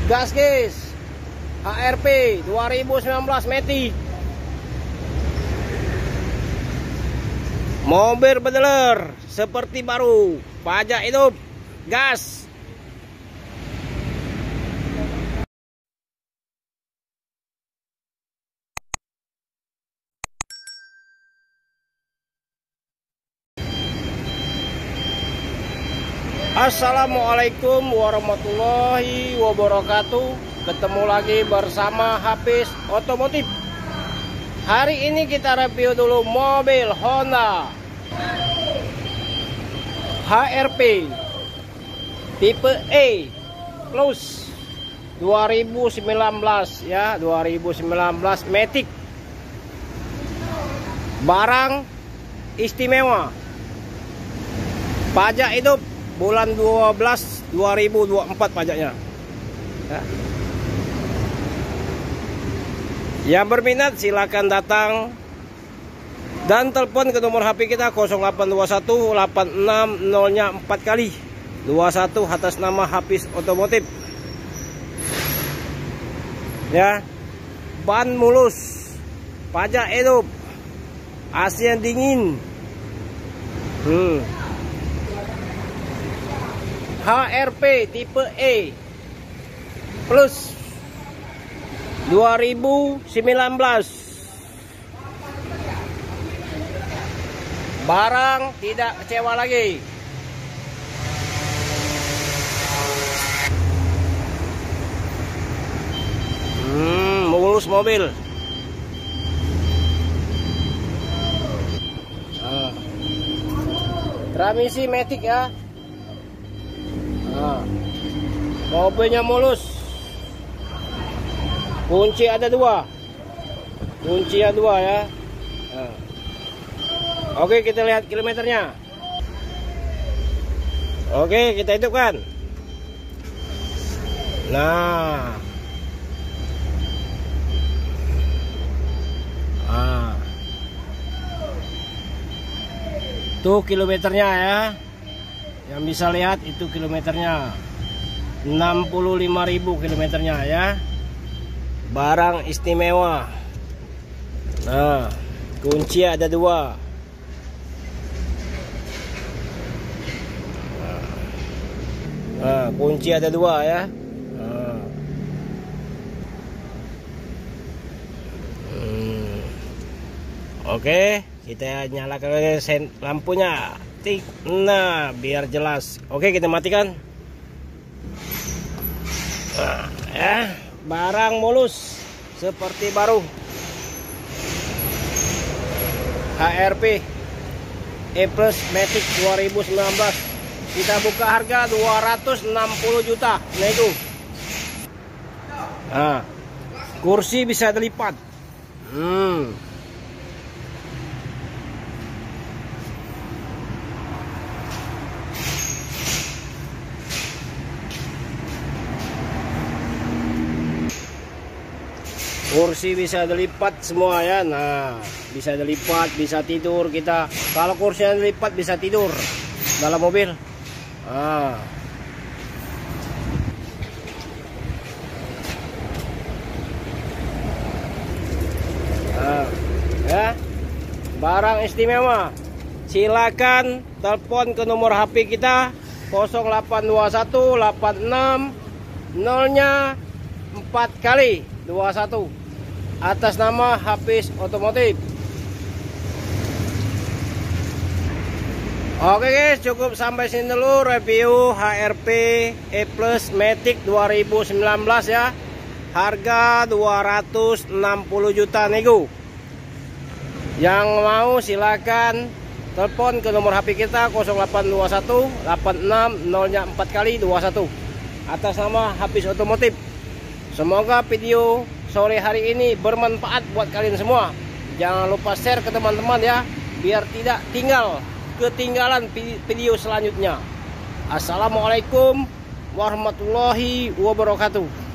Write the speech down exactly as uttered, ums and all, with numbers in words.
Gas guys, H R P dua ribu sembilan belas Matic. Mobil bedeler seperti baru, pajak hidup, gas. Assalamualaikum warahmatullahi wabarakatuh. Ketemu lagi bersama Hafiz Otomotif. Hari ini kita review dulu mobil Honda H R P tipe E plus dua ribu sembilan belas ya, dua ribu sembilan belas Matic. Barang istimewa, pajak hidup bulan dua belas dua ribu dua puluh empat pajaknya ya. Yang berminat silakan datang dan telepon ke nomor H P kita nol delapan dua satu delapan enam nol nya empat kali dua satu atas nama Hafiz Otomotif ya. Ban mulus, pajak hidup, A C yang dingin. hmm. H R P tipe E plus dua ribu sembilan belas. Barang tidak kecewa lagi. Hmm, mulus mobil. Nah. Transmisi Matic ya. Nah, mobilnya mulus. Kunci ada dua. Kunci ada dua ya. Nah. Oke, kita lihat kilometernya. Oke, kita hidupkan. Nah. Ah. Tuh kilometernya ya. Yang bisa lihat itu kilometernya enam puluh lima ribu kilometernya ya. Barang istimewa. Nah, kunci ada dua. Nah, kunci ada dua ya. Nah. Hmm. Oke, kita nyalakan lampunya. Nah, biar jelas. Oke, kita matikan. Nah, ya, barang mulus seperti baru. H R P E plus Matic dua ribu sembilan belas. Kita buka harga dua ratus enam puluh juta. Nah itu. Nah, kursi bisa dilipat. Hmm. Kursi bisa dilipat semua ya. Nah, bisa dilipat, bisa tidur kita. Kalau kursinya dilipat bisa tidur dalam mobil. Nah. Nah, ya. Barang istimewa. Silakan telepon ke nomor H P kita nol delapan dua satu delapan enam nol nya empat kali dua satu atas nama Hafiz Otomotif. Oke guys, cukup sampai sini dulu review H R P E plus Matic dua ribu sembilan belas ya. Harga dua ratus enam puluh juta nego. Yang mau silakan telepon ke nomor H P kita nol delapan dua satu delapan enam nol nya empat kali dua satu atas nama Hafiz Otomotif. Semoga video sore hari ini bermanfaat buat kalian semua. Jangan lupa share ke teman-teman ya, biar tidak tinggal ketinggalan video selanjutnya. Assalamualaikum warahmatullahi wabarakatuh.